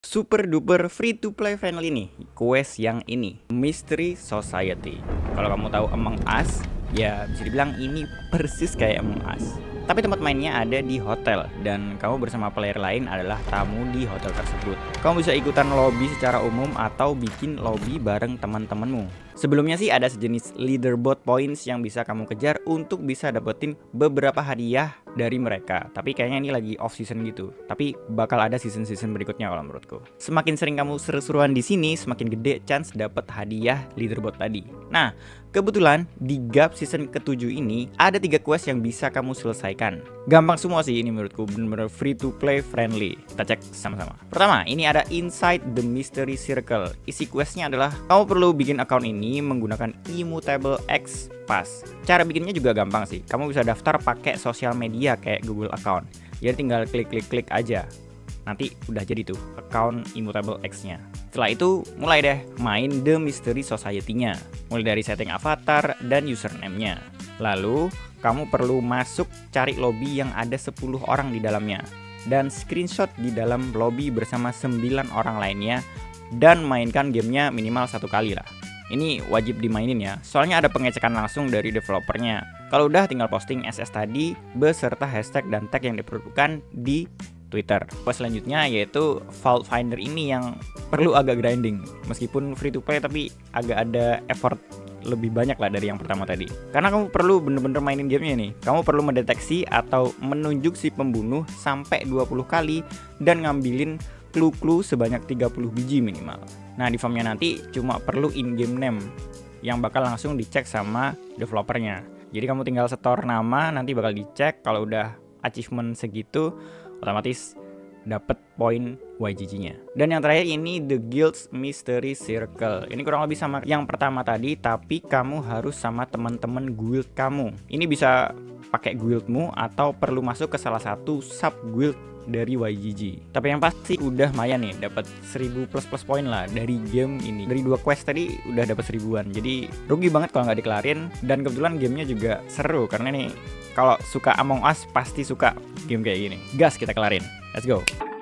Super duper free to play friendly nih quest yang ini, Mystery Society. Kalau kamu tahu Among Us, ya bisa dibilang ini persis kayak Among Us. Tapi tempat mainnya ada di hotel dan kamu bersama player lain adalah tamu di hotel tersebut. Kamu bisa ikutan lobby secara umum atau bikin lobby bareng teman-temanmu. Sebelumnya sih ada sejenis leaderboard points yang bisa kamu kejar untuk bisa dapetin beberapa hadiah dari mereka. Tapi kayaknya ini lagi off season gitu. Tapi bakal ada season-season berikutnya kalau menurutku. Semakin sering kamu seru-seruan di sini, semakin gede chance dapet hadiah leaderboard tadi. Nah, kebetulan di GAP season ke-7 ini ada 3 quest yang bisa kamu selesaikan. Gampang semua sih ini menurutku, bener-bener free to play friendly. Kita cek sama-sama. Pertama, ini ada Inside the Mystery Circle. Isi questnya adalah kamu perlu bikin account ini menggunakan Immutable X Pass. Cara bikinnya juga gampang sih. Kamu bisa daftar pakai sosial media kayak Google account. Jadi tinggal klik aja. Nanti udah jadi tuh account Immutable X-nya. Setelah itu mulai deh main The Mystery Society-nya. Mulai dari setting avatar dan username-nya. Lalu kamu perlu masuk cari lobby yang ada 10 orang di dalamnya. Dan screenshot di dalam lobby bersama 9 orang lainnya. Dan mainkan gamenya minimal 1 kali lah. Ini wajib dimainin ya, soalnya ada pengecekan langsung dari developernya. Kalau udah tinggal posting SS tadi beserta hashtag dan tag yang diperlukan di Twitter. Selanjutnya yaitu Vault Finder ini yang perlu agak grinding. Meskipun free to play tapi agak ada effort lebih banyak lah dari yang pertama tadi. Karena kamu perlu bener-bener mainin gamenya nih. Kamu perlu mendeteksi atau menunjuk si pembunuh sampai 20 kali dan ngambilin clue-clue sebanyak 30 biji minimal. Nah di formnya nanti cuma perlu in-game name yang bakal langsung dicek sama developernya. Jadi kamu tinggal setor nama, nanti bakal dicek. Kalau udah achievement segitu otomatis dapat poin YGG-nya. Dan yang terakhir ini The Guild's Mystery Circle. Ini kurang lebih sama yang pertama tadi, tapi kamu harus sama teman-teman guild kamu. Ini bisa pakai guildmu atau perlu masuk ke salah satu sub guild dari YGG. Tapi yang pasti udah lumayan nih, dapat 1000 plus poin lah dari game ini. Dari 2 quest tadi udah dapat 1000-an. Jadi rugi banget kalau nggak dikelarin. Dan kebetulan gamenya juga seru karena nih kalau suka Among Us pasti suka game kayak gini. Gas kita kelarin. Let's go.